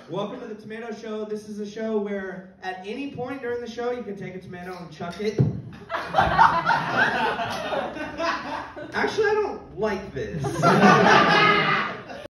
Welcome to the Tomato Show. This is a show where at any point during the show you can take a tomato and chuck it. Actually, I don't like this.